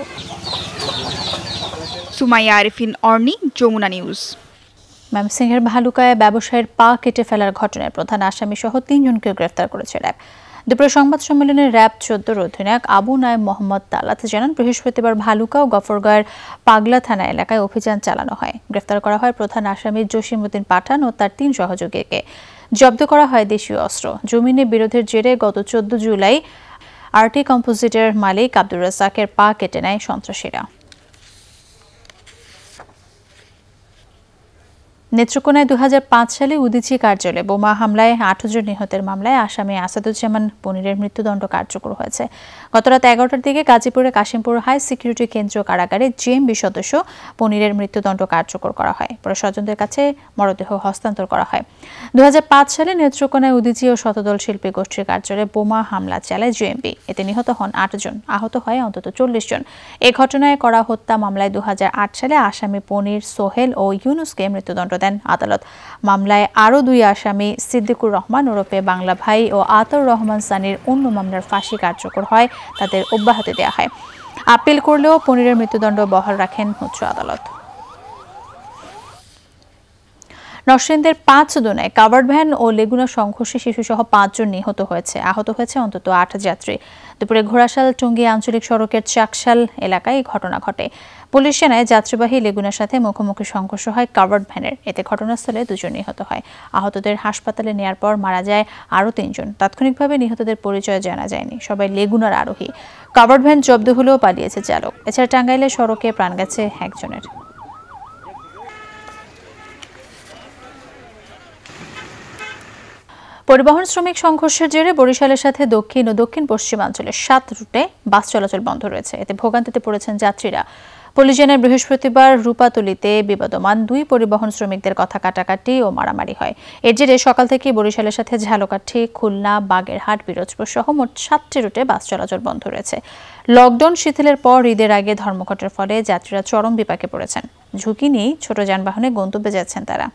সুমাইয়া আরেফিন, অর্নি, যমুনা নিউজ। ময়মনসিংহের ভালুকায় ব্যবসায়ীর পা কেটে ফেলার ঘটনায় প্রধান আসামি সহ তিনজনকে গ্রেফতার করেছে র্যাব। দুপুরে সংবাদ সম্মেলনে র্যাব চোদ্দোর অধিনায়ক আবু নায়েম মোহাম্মদ তালাত জানান, বৃহস্পতিবার ভালুকা ও গফরগাঁয়ের পাগলা থানা এলাকায় অভিযান চালানো হয়। গ্রেফতার করা হয় প্রধান আসামি জসিমউদ্দিন পাঠান ও তার তিন সহযোগীকে। জব্দ করা হয় দেশীয় অস্ত্র। জমিনে বিরোধের জেরে গত চোদ্দ জুলাই আরটি কম্পোজিটের মালিক আব্দুর রাজ্জাকের পা কেটে নেয় সন্ত্রাসীরা। নেত্রকোনায় দু হাজার পাঁচ সালে উদীচী কার্যালয়ে বোমা হামলায় আঠারো জন নিহতের মামলায় আসামি আসাদুজ্জামান পনিরের মৃত্যুদণ্ড কার্যকর হয়েছে। গতরাত এগারোটার দিকে গাজীপুরে কাশিমপুর হাই সিকিউরিটি কেন্দ্র কারাগারে জেএমবি সদস্য পনিরের মৃত্যুদণ্ড কার্যকর করা হয়। পরে স্বজনদের কাছে মরদেহ হস্তান্তর করা হয়। দু হাজার পাঁচ সালে নেত্রকোনায় উদীচী ও শতদল শিল্পী গোষ্ঠীর কার্যালয়ে বোমা হামলা চালায় জেএমবি। এতে নিহত হন আট জন, আহত হয় অন্তত চল্লিশ জন। এ ঘটনায় করা হত্যা মামলায় দু হাজার আট সালে আসামি পনির, সোহেল ও ইউনুসকে মৃত্যুদণ্ড দেন আদালত। মামলায় আরও দুই আসামি সিদ্দিকুর রহমান ওরফে বাংলা ভাই ও আতর রহমান সানির অন্য মামলার ফাঁসি কার্যকর হয়, তাদের অব্যাহতি দেওয়া হয়। আপিল করলেও পনিরের মৃত্যুদণ্ড বহাল রাখেন উচ্চ আদালত। নরসিংদীর পাঁচ দোনায় কাভার্ড ভ্যান ও লেগুনা সংঘর্ষে শিশুসহ পাঁচজন নিহত হয়েছে, আহত হয়েছে অন্তত আট যাত্রী। দুপুরে ঘোড়াশাল টঙ্গী আঞ্চলিক সড়কের চাকশাল এলাকায় ঘটনা ঘটে। পুলিশ জানায় যাত্রীবাহী লেগুনার সাথে মুখোমুখি সংঘর্ষ হয় কাভার্ড ভ্যানের। এতে ঘটনাস্থলে দুজন নিহত হয়। আহতদের হাসপাতালে নেয়ার পর মারা যায় আরও তিনজন। তাৎক্ষণিকভাবে নিহতদের পরিচয় জানা যায়নি, সবাই লেগুনার আরোহী। কাভার্ড ভ্যান জব্দ হলেও পালিয়েছে চালক। এছাড়া টাঙ্গাইলের সড়কে প্রাণ গেছে একজনের। পরিবহন শ্রমিক সংঘর্ষের জেরে বরিশালের সাথে দক্ষিণ ও দক্ষিণ পশ্চিমাঞ্চলের সাত রুটে বাস চলাচল বন্ধ রয়েছে। এতে ভোগান্তিতে পড়েছেন যাত্রীরা। পুলিশ জানায় বৃহস্পতিবার রূপাতলীতে বিবাদমান দুই পরিবহন শ্রমিকদের কথা কাটাকাটি ও মারামারি হয়। এর জেরে সকাল থেকে বরিশালের সাথে ঝালকাঠি, খুলনা, বাগেরহাট, পিরোজপুর সহ মোট সাতটি রুটে বাস চলাচল বন্ধ রয়েছে। লকডাউন শিথিলের পর ঈদের আগে ধর্মঘটের ফলে যাত্রীরা চরম বিপাকে পড়েছেন। ঝুঁকি নিয়ে ছোট যানবাহনে গন্তব্যে যাচ্ছেন তারা।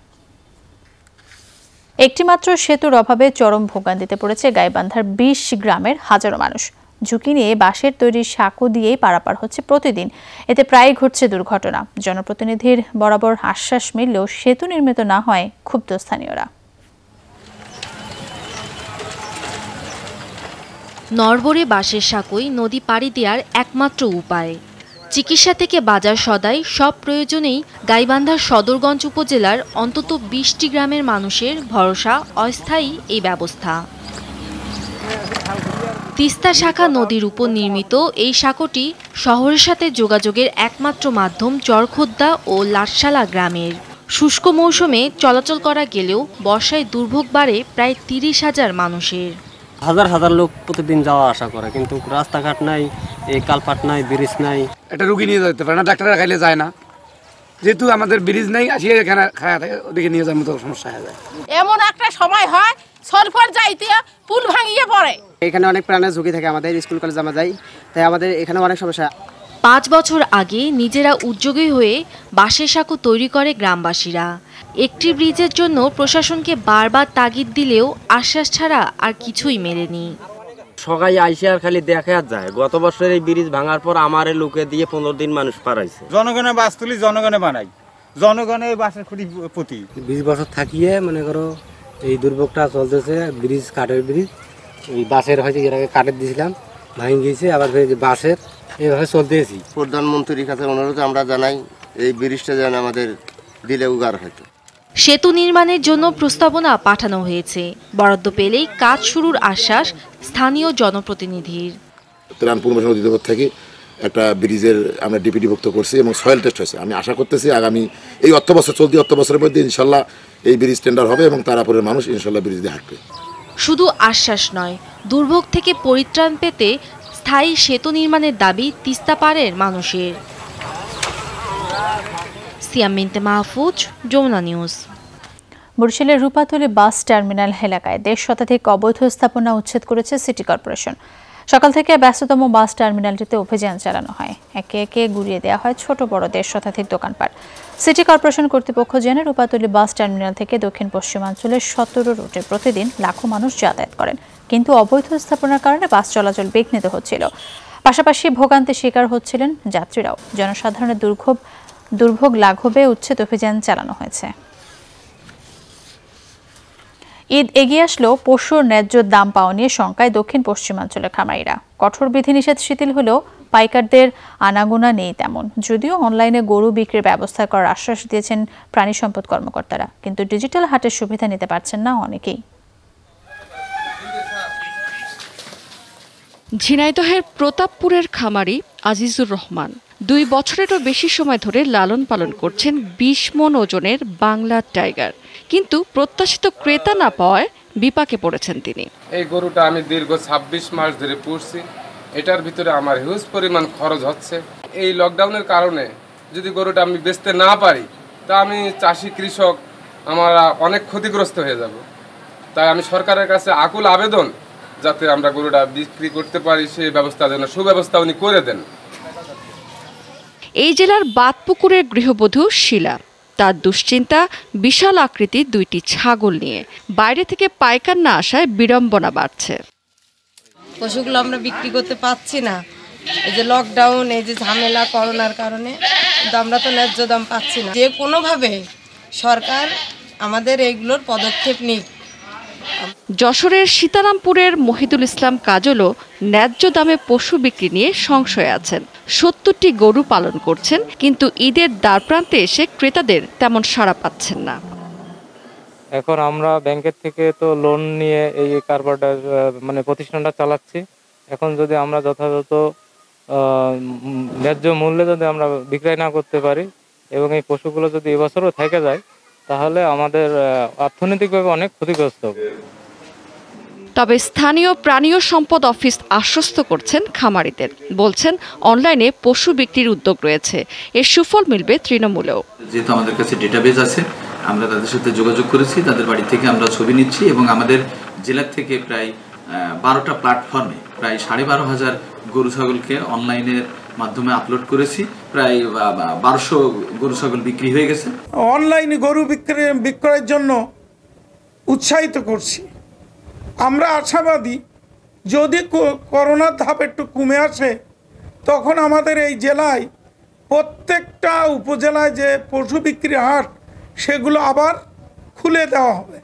একটিমাত্র সেতুর অভাবে চরম ভোগান্তিতে পড়েছে গাইবান্ধার বিশ গ্রামের হাজারো মানুষ। ঝুঁকি নিয়ে বাঁশের তৈরি সাঁকো দিয়েই পারাপার হচ্ছে প্রতিদিন। এতে প্রায় ঘটছে দুর্ঘটনা। জনপ্রতিনিধির বরাবর আশ্বাস মিললেও সেতু নির্মিত না হয় ক্ষুব্ধ স্থানীয়রা। নড়বড়ে বাঁশের সাঁকোই নদী পাড়ি দেওয়ার একমাত্র উপায়। চিকিৎসা থেকে বাজার সদাই সব প্রয়োজনেই গাইবান্ধার সদরগঞ্জ উপজেলার অন্তত বিশটি গ্রামের মানুষের ভরসা অস্থায়ী এই ব্যবস্থা। তিস্তা শাখা নদীর উপর নির্মিত এই সাঁকোটি শহরের সাথে যোগাযোগের একমাত্র মাধ্যম চরখোদ্দা ও লাটশালা গ্রামের। শুষ্ক মৌসুমে চলাচল করা গেলেও বর্ষায় দুর্ভোগ বাড়ে প্রায় তিরিশ হাজার মানুষের। হাজার হাজার লোক প্রতিদিন যাওয়া আসা করে, কিন্তু রাস্তাঘাট নাই, এই কালপাট নাই, ব্রিজ নাই। এটা রুগী নিয়ে যেতে পারে না, ডাক্তাররা খাইলে যায় না, যেহেতু আমাদের ব্রিজ নেই। আসিয়ে এখানে খাওয়া থাকে, ওদিকে নিয়ে যাওয়ার মতো সমস্যা হয়ে যায়। এমন একটা সময় হয় সরফর যাইতে পুল ভাঙিয়ে পড়ে। এখানে অনেক প্রাণের ঝুঁকি থাকে, আমাদের স্কুল কলেজ আমরা যাই, তাই আমাদের এখানে অনেক সমস্যা। পাঁচ বছর আগে নিজেরা উদ্যোগী হয়ে বাঁশের সাঁকো তৈরি করে গ্রামবাসীরা। একটি ব্রিজের জন্য প্রশাসনকে বারবার তাগিদ দিলেও আশ্বাস ছাড়া আর কিছুই মেলেনি। সবাই আইসে আর খালি দেখা যায়। গত বছর এই ব্রিজ ভাঙার পর আমার লোকে দিয়ে পনেরো দিন মানুষ পারাইছে। জনগণের বাস তুলি জনগণে বানাই, জনগণের বাসের খুঁটি প্রতি বিশ বছর থাকিয়ে মনে করো এই দুর্ভোগটা চলতেছে। ব্রিজ কাঠের ব্রিজ, ওই বাসের হয়তো এর আগে কাঠের দিয়েছিলাম, ভাঙি গিয়েছে, আবার বাসের এইভাবে চলতেছি। প্রধানমন্ত্রীর কাছে অনুরোধ আমরা জানাই, এই ব্রিজটা যেন আমাদের দিলে উগার হয়তো। সেতু নির্মাণের জন্য প্রস্তাবনা পাঠানো হয়েছে। বরাদ্দ পেলেই কাজ শুরুর আশ্বাস স্থানীয় জনপ্রতিনিধির। ত্রাণ পুনর্বাসন অধিদপ্তর থেকে একটা ব্রিজের আমরা ডিপিডিভুক্ত করছি এবং সয়েল টেস্ট হয়েছে। আমি আশা করতেছি আগামী এই অর্থ বছর চলতি অর্থ বছরের মধ্যে ইনশাল্লাহ এই ব্রিজ টেন্ডার হবে এবং তারাপুরের মানুষ ইনশাল্লাহ ব্রিজ দিয়ে হাঁটবে। শুধু আশ্বাস নয়, দুর্ভোগ থেকে পরিত্রাণ পেতে স্থায়ী সেতু নির্মাণের দাবি তিস্তা পাড়ের মানুষের। সিয়াম মিন্তে মাহফুজ, যমুনা নিউজ। বরিশালের রূপাতলী বাস টার্মিনাল এলাকায় দেড় শতাধিক অবৈধ স্থাপনা উচ্ছেদ করেছে সিটি কর্পোরেশন। সকাল থেকে ব্যস্ততম বাস টার্মিনালটিতে অভিযান চালানো হয়। একে একে গুড়িয়ে দেওয়া হয় ছোট বড় দেড় শতাধিক দোকানপাট। সিটি কর্পোরেশন কর্তৃপক্ষ জানায় রূপাতলী বাস টার্মিনাল থেকে দক্ষিণ পশ্চিমাঞ্চলের সতেরো রুটে প্রতিদিন লাখো মানুষ যাতায়াত করেন, কিন্তু অবৈধ স্থাপনার কারণে বাস চলাচল বিঘ্নিত হচ্ছিল। পাশাপাশি ভোগান্তির শিকার হচ্ছিলেন যাত্রীরাও। জনসাধারণের দুর্ভোগ দুর্ভোগ লাঘবে উচ্ছেদ অভিযান চালানো হয়েছে। ঈদ এগিয়ে আসলেও পশুর ন্যায্য দাম পাওয়া নিয়ে শঙ্কায় দক্ষিণ পশ্চিমাঞ্চলের খামারিরা। কঠোর বিধিনিষেধ শিথিল হলেও পাইকারদের আনাগোনা নেই তেমন। যদিও অনলাইনে গরু বিক্রির ব্যবস্থা করার আশ্বাস দিয়েছেন প্রাণী সম্পদ কর্মকর্তারা, কিন্তু ডিজিটাল হাটের সুবিধা নিতে পারছেন না অনেকেই। ঝিনাইদহের প্রতাপপুরের খামারি আজিজুর রহমান দুই বছরেরও বেশি সময় ধরে লালন পালন করছেন বিশ মন ওজনের বাংলা টাইগার, কিন্তু প্রত্যাশিত ক্রেতা না পাওয়ায় বিপাকে পড়েছেন তিনি। এই গরুটা আমি দীর্ঘ ছাব্বিশ মাস ধরে পুষছি, এটার ভিতরে আমার হিউজ পরিমাণ খরচ হচ্ছে। এই লকডাউনের কারণে যদি গরুটা আমি বেচতে না পারি তা আমি চাষি কৃষক আমরা অনেক ক্ষতিগ্রস্ত হয়ে যাব। তাই আমি সরকারের কাছে আকুল আবেদন, যাতে আমরা গরুটা বিক্রি করতে পারি সেই ব্যবস্থা যেন সুব্যবস্থা উনি করে দেন। এই জেলার বাতপুকুরের গৃহবধূ শিলা, তার দুশ্চিন্তা বিশাল আকৃতির দুইটি ছাগল নিয়ে। বাইরে থেকে পাইকার না আসায় বিড়ম্বনা বাড়ছে। পশুগুলো আমরা বিক্রি করতে পাচ্ছি না, এই যে লকডাউন, এই যে ঝামেলা করোনার কারণে আমরা তো ন্যায্য দাম পাচ্ছি না। যে কোনোভাবে সরকার আমাদের এইগুলোর পদক্ষেপ নিক। যশোরের সীতারামপুরের মহিদুল ইসলাম কাজলও ন্যায্য দামে পশু বিক্রি নিয়ে সংশয়ে আছেন। সত্তরটি গরু পালন করছেন, কিন্তু ঈদের দ্বারপ্রান্তে এসে ক্রেতাদের তেমন সাড়া পাচ্ছেন না। এখন আমরা ব্যাংকের থেকে তো লোন নিয়ে এই কারবারটা মানে প্রতিষ্ঠানটা চালাচ্ছি। এখন যদি আমরা যথাযথ ন্যায্য মূল্যে যদি আমরা বিক্রয় না করতে পারি এবং এই পশুগুলো যদি এবছরও থেকে যায়, তাহলে আমাদের অর্থনৈতিকভাবে অনেক ক্ষতিগ্রস্ত হবে। তবে স্থানীয় প্রাণী ও সম্পদ অফিস আশ্বস্ত করছেন খামারিদের, বলছেন অনলাইনে পশু বিক্রির উদ্যোগ রয়েছে, এর সুফল মিলবে তৃণমূলেও। যেহেতু আমাদের কাছে ডেটাবেজ আছে, আমরা তাদের সাথে যোগাযোগ করেছি, তাদের বাড়ি থেকে আমরা ছবি নিচ্ছি এবং আমাদের জেলা থেকে প্রায় বারোটা প্ল্যাটফর্মে প্রায় সাড়ে বারো হাজার গরু ছাগলকে অনলাইনের মাধ্যমে আপলোড করেছি। প্রায় বারোশো গরু ছাগল বিক্রি হয়ে গেছে। অনলাইনে গরু বিক্রি বিক্রয়ের জন্য উৎসাহিত করছি। আমরা আশাবাদী, যদি করোনার ধাপ একটু কমে আসে তখন আমাদের এই জেলায় প্রত্যেকটা উপজেলায় যে পশু বিক্রি হাট সেগুলো আবার খুলে দেওয়া হবে।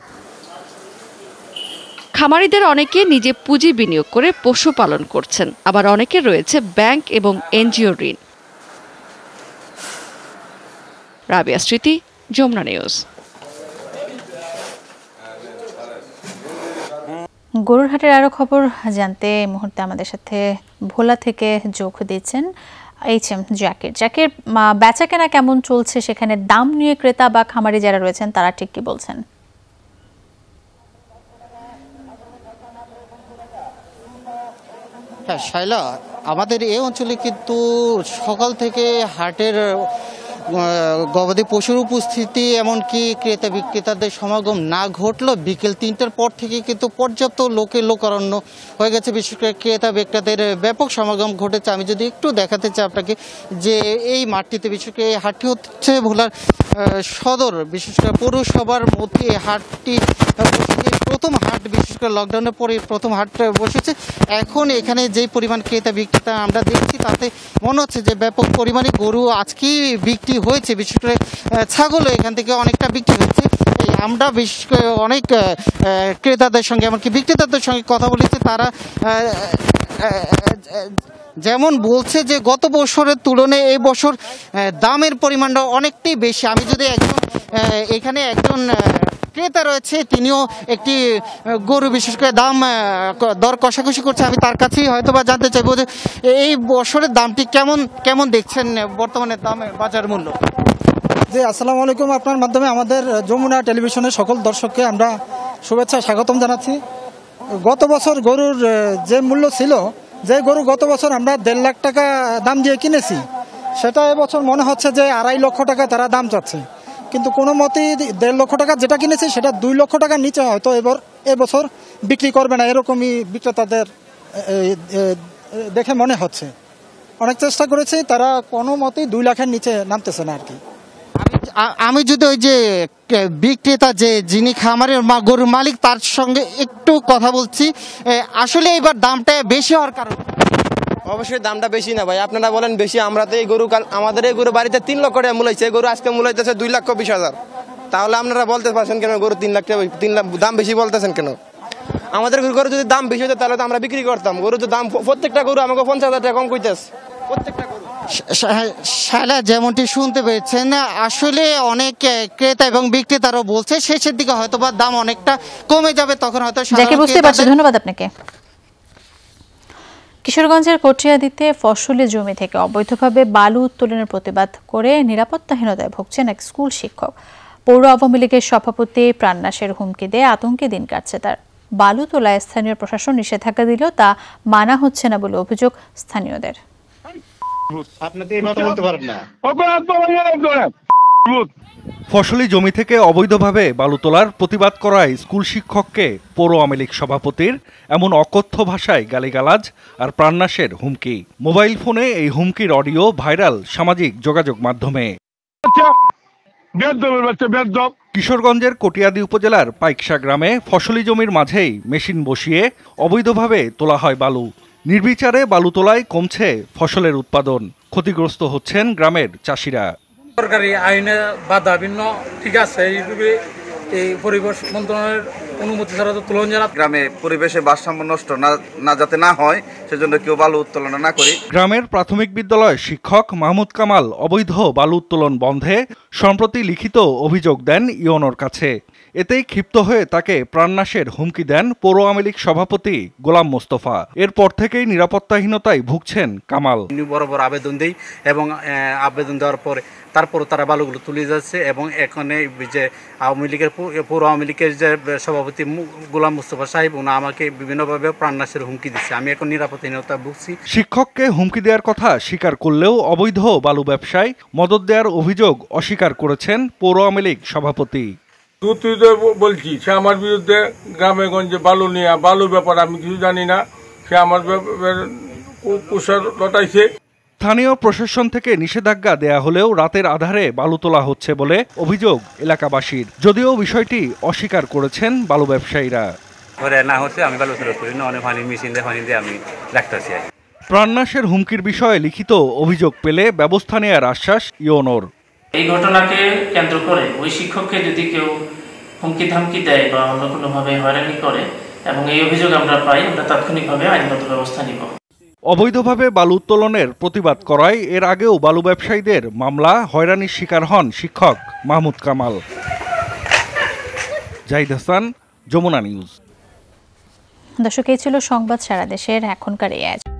খামারিদের অনেকে নিজে পুঁজি বিনিয়োগ করে পশু পালন করছেন, আবার অনেকে রয়েছে ব্যাংক এবং এনজিও ঋণ। রাবিয়া স্মৃতি, যমুনা নিউজ। গরুর হাটের আরো খবর জানতে এই মুহূর্তে আমাদের সাথে ভোলা থেকে যোগ দিচ্ছেন এইচ এম জাকির। জাকির, বেচা কেনা কেমন চলছে সেখানে? দাম নিয়ে ক্রেতা বা খামারি যারা রয়েছেন তারা ঠিক কি বলছেন? হ্যাঁ শাইলা, আমাদের এই অঞ্চলে কিন্তু সকাল থেকে হাটের গবাদি পশুর উপস্থিতি এমনকি ক্রেতা বিক্রেতাদের সমাগম না ঘটলেও বিকেল তিনটার পর থেকে কিন্তু পর্যাপ্ত লোকে লোকারণ্য হয়ে গেছে। বিশেষ করে ক্রেতা বিক্রেতাদের ব্যাপক সমাগম ঘটেছে। আমি যদি একটু দেখাতে চাই আপনাকে যে এই মাঠটিতে, বিশেষ করে এই হাটটি হচ্ছে ভোলার সদর বিশেষ করে পৌরসভার মধ্যে এই হাটটি প্রথম হাট, বিশেষ করে লকডাউনের পরে প্রথম হাট বসেছে। এখন এখানে যেই পরিমাণ ক্রেতা বিক্রেতা আমরা দেখছি তাতে মনে হচ্ছে যে ব্যাপক পরিমাণে গরু আজকেই বিক্রি হয়েছে। বিশেষ করে ছাগলও এখান থেকে অনেকটা বিক্রি হচ্ছে। আমরা বিশেষ করে অনেক ক্রেতাদের সঙ্গে এমনকি বিক্রেতাদের সঙ্গে কথা বলেছি, তারা যেমন বলছে যে গত বছরের তুলনায় এই বছর দামের পরিমাণটা অনেকটাই বেশি। আমি যদি একজন এখানে একজন ক্রেতা রয়েছে, তিনিও একটি গরু বিশেষ করে দাম দর কষাকষি করছে, আমি তার কাছেই হয়তো বা জানতে চাইবো যে এই বছরের দামটি কেমন কেমন দেখছেন বর্তমানে দামের বাজার মূল্য। জি আসসালামু আলাইকুম, আপনার মাধ্যমে আমাদের যমুনা টেলিভিশনের সকল দর্শককে আমরা শুভেচ্ছা স্বাগতম জানাচ্ছি। গত বছর গরুর যে মূল্য ছিল, যে গরু গত বছর আমরা দেড় লাখ টাকা দাম দিয়ে কিনেছি, সেটা এবছর মনে হচ্ছে যে আড়াই লক্ষ টাকা তারা দাম চাচ্ছে। কিন্তু কোনো মতেই দেড় লক্ষ টাকা যেটা কিনেছি সেটা দুই লক্ষ টাকার নিচে হয়তো এবার এবছর বিক্রি করবে না, এরকমই বিক্রেতাদের দেখে মনে হচ্ছে। অনেক চেষ্টা করেছি, তারা কোনো মতেই দুই লাখের নিচে নামতেছে না আর কি। আমি যদি ওই যে বিক্রেতা যে যিনি খামারের গরুর মালিক তার সঙ্গে একটু কথা বলছি, আসলে এবার দামটা বেশি হওয়ার কারণ? অবশ্যই দামটা বেশি না ভাই, আপনারা বলেন বেশি। আমরা তো এই গরু, আমাদের এই গরু বাড়িতে তিন লক্ষ টাকা মূল্যাইছে, গরু আজকে মূল্যাইতেছে দুই লক্ষ বিশ হাজার। তাহলে আপনারা বলতে পারছেন কেন গরু তিন লাখ টাকা তিন লাখ দাম বেশি বলতেছেন কেন? আমাদের গরু যদি দাম বেশি হতো তাহলে তো আমরা বিক্রি করতাম। গরু তো দাম প্রত্যেকটা গরু আমাকে পঞ্চাশ হাজার টাকা কম কইতেছে প্রত্যেকটা গরু। শালা যেমনটি শুনতে পেয়েছেন, আসলে অনেক ক্রেতা এবং বিক্রেতারাও বলছে শেষের দিকে হয়তো বা দাম অনেকটা কমে যাবে, তখন হয়তো বুঝতে পারছি। ধন্যবাদ আপনাকে। কিশোরগঞ্জের কটিয়াদীতে ফসলি জমি থেকে অবৈধভাবে বালু উত্তোলনের প্রতিবাদ করে নিরাপত্তাহীনতায় ভুগছেন এক স্কুল শিক্ষক। পৌর আওয়ামী লীগের সভাপতি প্রাণনাশের হুমকি দিয়ে আতঙ্কে দিন কাটছে তার। বালু তোলায় স্থানীয় প্রশাসন নিষেধাজ্ঞা দিলেও তা মানা হচ্ছে না বলে অভিযোগ স্থানীয়দের। ফসলি জমি থেকে অবৈধভাবে বালু তোলার প্রতিবাদ করায় স্কুল শিক্ষককে পৌর আওয়ামী লীগ সভাপতির এমন অকথ্য ভাষায় গালিগালাজ আর প্রাণনাশের হুমকি। মোবাইল ফোনে এই হুমকির অডিও ভাইরাল সামাজিক যোগাযোগ মাধ্যমে। কিশোরগঞ্জের কটিয়াদী উপজেলার পাইকশা গ্রামে ফসলি জমির মাঝেই মেশিন বসিয়ে অবৈধভাবে তোলা হয় বালু। নির্বিচারে বালু তোলায় কমছে ফসলের উৎপাদন, ক্ষতিগ্রস্ত হচ্ছেন গ্রামের চাষিরা। সরকারি আইনে বাধা ভিন্ন ঠিক আছে, এইভাবে এই পরিবেশ মন্ত্রণালয়ের অনুমতি ছাড়া তো তুলন জানা। গ্রামে পরিবেশের ভারসাম্য নষ্ট না না যাতে না হয় সেজন্য কেউ বালু উত্তোলন না করি। গ্রামের প্রাথমিক বিদ্যালয়ের শিক্ষক মাহমুদ কামাল অবৈধ বালু উত্তোলন বন্ধে সম্প্রতি লিখিত অভিযোগ দেন ইওনোর কাছে। এতেই ক্ষিপ্ত হয়ে তাকে প্রাণনাশের হুমকি দেন পৌর আওয়ামী লীগ সভাপতি গোলাম মোস্তফা। এরপর থেকেই নিরাপত্তাহীনতায় ভুগছেন কামাল। বড় বড় আবেদন দেই এবং আবেদন দেওয়ার পরে তারপরও তারা বালুগুলো তুলে যাচ্ছে এবং এখানে যে আওয়ামী লীগের পৌর আওয়ামী লীগের যে সভাপতি গোলাম মোস্তফা সাহেব উনি আমাকে বিভিন্নভাবে প্রাণনাশের হুমকি দিচ্ছে। আমি এখন নিরাপত্তাহীনতা ভুগছি। শিক্ষককে হুমকি দেওয়ার কথা স্বীকার করলেও অবৈধ বালু ব্যবসায় মদদ দেওয়ার অভিযোগ অস্বীকার করেছেন পৌর আওয়ামী লীগ সভাপতি। বলছি সে আমার বিরুদ্ধে গ্রামে গঞ্জে বালু নিয়ে বালু ব্যাপার আমি কিছু জানি না, সে আমার কুশল লটাইছে। স্থানীয় প্রশাসন থেকে নিষেধাজ্ঞা দেয়া হলেও রাতের আধারে বালু তোলা হচ্ছে বলে অভিযোগ এলাকাবাসীর, যদিও বিষয়টি অস্বীকার করেছেন বালু ব্যবসায়ীরা। না হচ্ছে আমি বালু তোলা করি না, অনেক পানি মেশিন দিয়ে পানি দিয়ে আমি রাখতেছি। প্রাণনাশের হুমকির বিষয়ে লিখিত অভিযোগ পেলে ব্যবস্থা নেওয়ার আশ্বাস ইওনোর। এই ঘটনাকে কেন্দ্র করে ওই শিক্ষককে যদি কেউ হুমকি ধামকি দেয় বা অন্য কোনোভাবে হয়রানি করে এবং এই অভিযোগ আমরা পাই, আমরা তাৎক্ষণিকভাবে আইনগত ব্যবস্থা নিব। অবৈধভাবে বালু উত্তোলনের প্রতিবাদ করায় এর আগেও বালু ব্যবসায়ীদের মামলা হয়রানির শিকার হন শিক্ষক মাহমুদ কামাল। জাহিদ হাসান, যমুনা নিউজ। দর্শক, এই ছিল সংবাদ সারা দেশের এখনকার এই আয়োজন।